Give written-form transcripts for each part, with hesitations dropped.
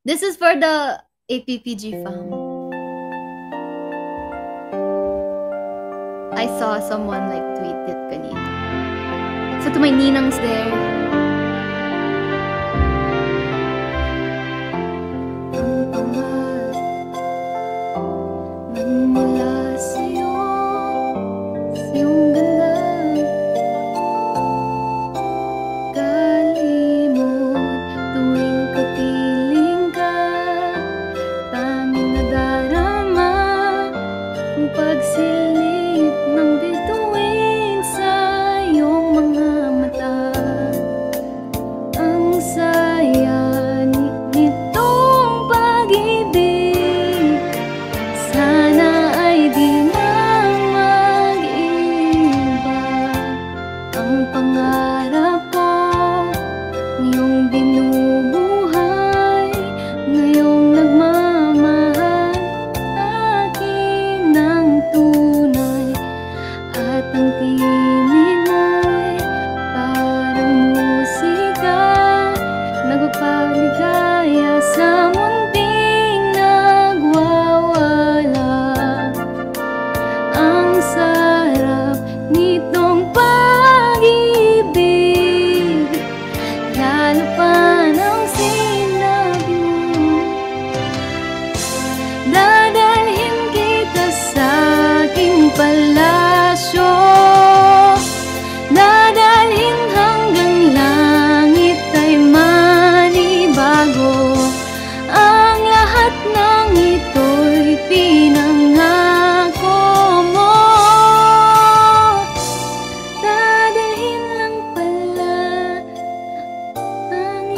This is for the APPG fam. I saw someone like tweet it kanina. So to my ninangs there. Mula sa'yo, sa iyong ganda, kalimot tuwing kapiling ka, tanging nadarama ang pagsilip ng bituin sa iyong mga mata. Ang saya nitong pag-ibig, sana ay di na mag-iba. Ang pangarap ko, ngayong binubuhay, ngayong nagmamahal akin ng tunay. At ang tinig mo'y parang musika, nagpapaligaya sa munting nagwawala. Ang sarap nitong pag-ibig, lalo pa ng sinabi mo. Dadalhin kita sa aking palasyo, dadalhin hanggang langit ay manibago. Ang lahat ng ito'y pinangako mo. Dadalhin lang pala ang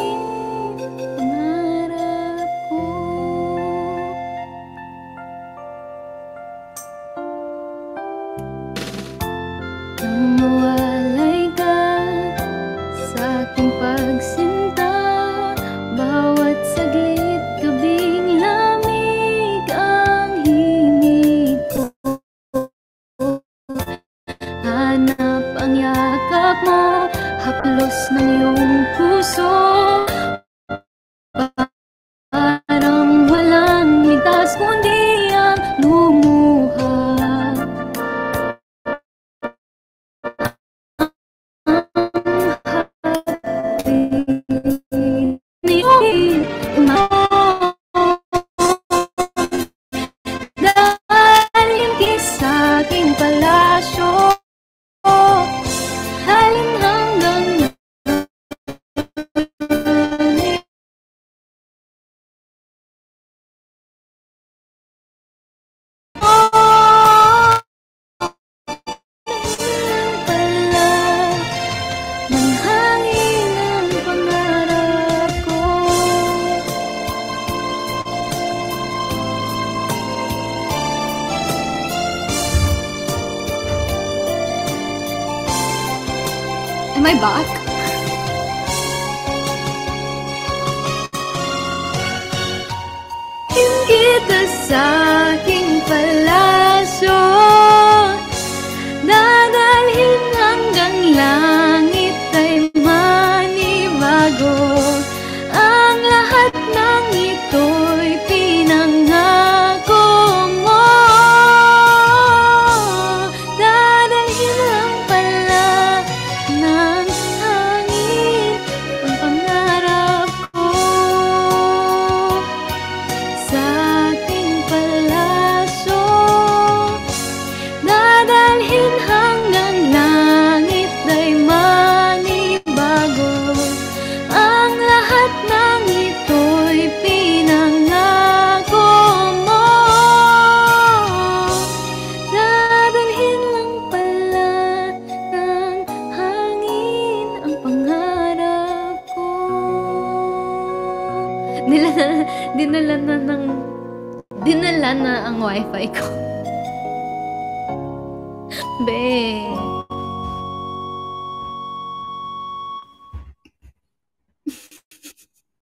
pangarap ko. Nang mawalay ka sa aking pagsinta, bawat saglit gabing lamig ang himig ko. Hanap ang yakap mo, haplos ng iyong puso, parang walang ligtas kundi ang lumuha. Dalhin kita sa aking palasyo, dalhin hanggang langit. Pala ng hangin ang pangarap ko. Am I back? Kita sa aking palasyo, dadalhin hanggang langit ay manibago. Ang lahat ng ito'y pinangako mo. Dadalhin lang pala ng hangin ang pangarap ko. Sa aking palasyo, dadalhin hanggang langit ay manibago. Ang lahat ng ito'y pinangako mo. Dadalhin lang pala ng hangin ang pangarap ko. Dinala na ang wifi ko. Be.